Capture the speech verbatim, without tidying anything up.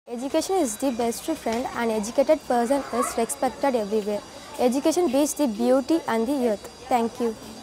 Education is the best friend. An educated person is respected everywhere. Education beats the beauty and the youth. Thank you.